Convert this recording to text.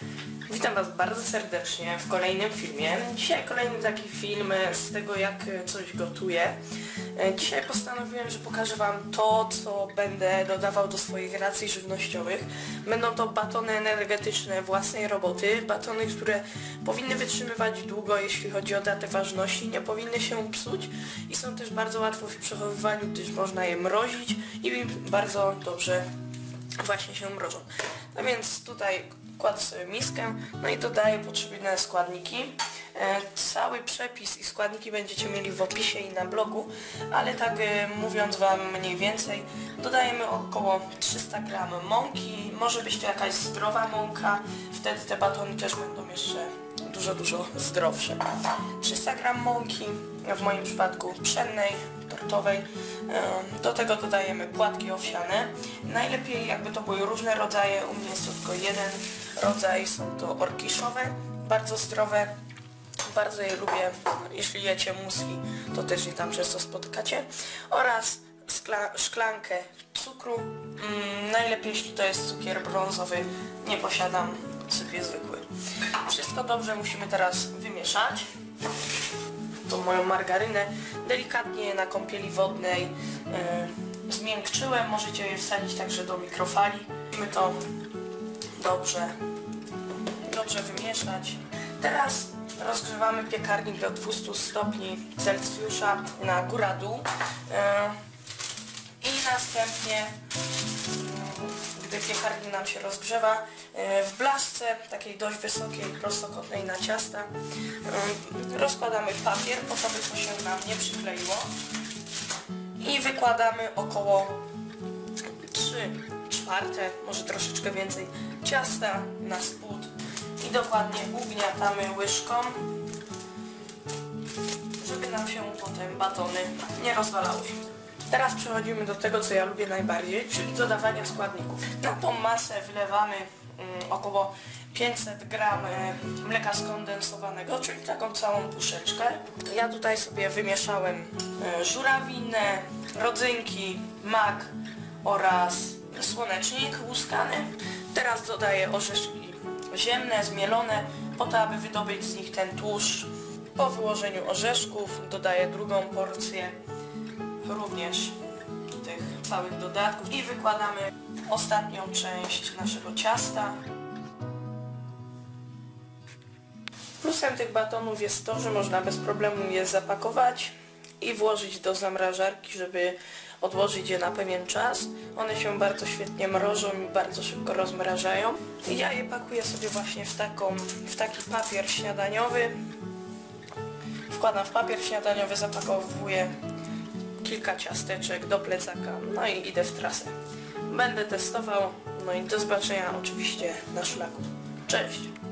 Witam Was bardzo serdecznie w kolejnym filmie. Dzisiaj kolejny taki film z tego, jak coś gotuję. Dzisiaj postanowiłem, że pokażę Wam to, co będę dodawał do swoich racji żywnościowych. Będą to batony energetyczne własnej roboty, batony, które powinny wytrzymywać długo, jeśli chodzi o datę ważności, nie powinny się psuć i są też bardzo łatwo w przechowywaniu, gdyż można je mrozić i bardzo dobrze właśnie się mrożą. No więc tutaj kładę sobie miskę, no i dodaję potrzebne składniki. Cały przepis i składniki będziecie mieli w opisie i na blogu, ale tak mówiąc Wam mniej więcej, dodajemy około 300 g mąki, może być to jakaś zdrowa mąka, wtedy te batony też będą jeszcze dużo zdrowsze. 300 g mąki, w moim przypadku pszennej, tortowej. Do tego dodajemy płatki owsiane. Najlepiej jakby to były różne rodzaje, u mnie jest to tylko jeden rodzaj, są to orkiszowe, bardzo zdrowe. Bardzo je lubię, jeśli jecie muesli, to też je tam często spotkacie. Oraz szklankę cukru, najlepiej jeśli to jest cukier brązowy, nie posiadam, sypię zwykły. Wszystko dobrze musimy teraz wymieszać. Tą moją margarynę delikatnie na kąpieli wodnej zmiękczyłem, możecie je wsadzić także do mikrofali. Musimy to dobrze wymieszać. Teraz rozgrzewamy piekarnik do 200 stopni Celsjusza na góra-dół i następnie, gdy piekarnik nam się rozgrzewa, w blaszce takiej dość wysokiej, prostokątnej na ciasta rozkładamy papier, po to by to się nam nie przykleiło i wykładamy około 3/4, może troszeczkę więcej ciasta na spód i dokładnie ugniatamy łyżką, żeby nam się potem batony nie rozwalały. Teraz przechodzimy do tego, co ja lubię najbardziej, czyli dodawania składników. Na tą masę wylewamy około 500 g mleka skondensowanego, czyli taką całą puszeczkę. Ja tutaj sobie wymieszałem żurawinę, rodzynki, mak oraz słonecznik łuskany. Teraz dodaję orzeszki ziemne, zmielone, po to, aby wydobyć z nich ten tłuszcz. Po wyłożeniu orzeszków dodaję drugą porcję również tych całych dodatków i wykładamy ostatnią część naszego ciasta. Plusem tych batonów jest to, że można bez problemu je zapakować i włożyć do zamrażarki, żeby odłożyć je na pewien czas. One się bardzo świetnie mrożą i bardzo szybko rozmrażają. Ja je pakuję sobie właśnie w taki papier śniadaniowy. Wkładam w papier śniadaniowy, zapakowuję kilka ciasteczek do plecaka, no i idę w trasę. Będę testował, no i do zobaczenia oczywiście na szlaku. Cześć!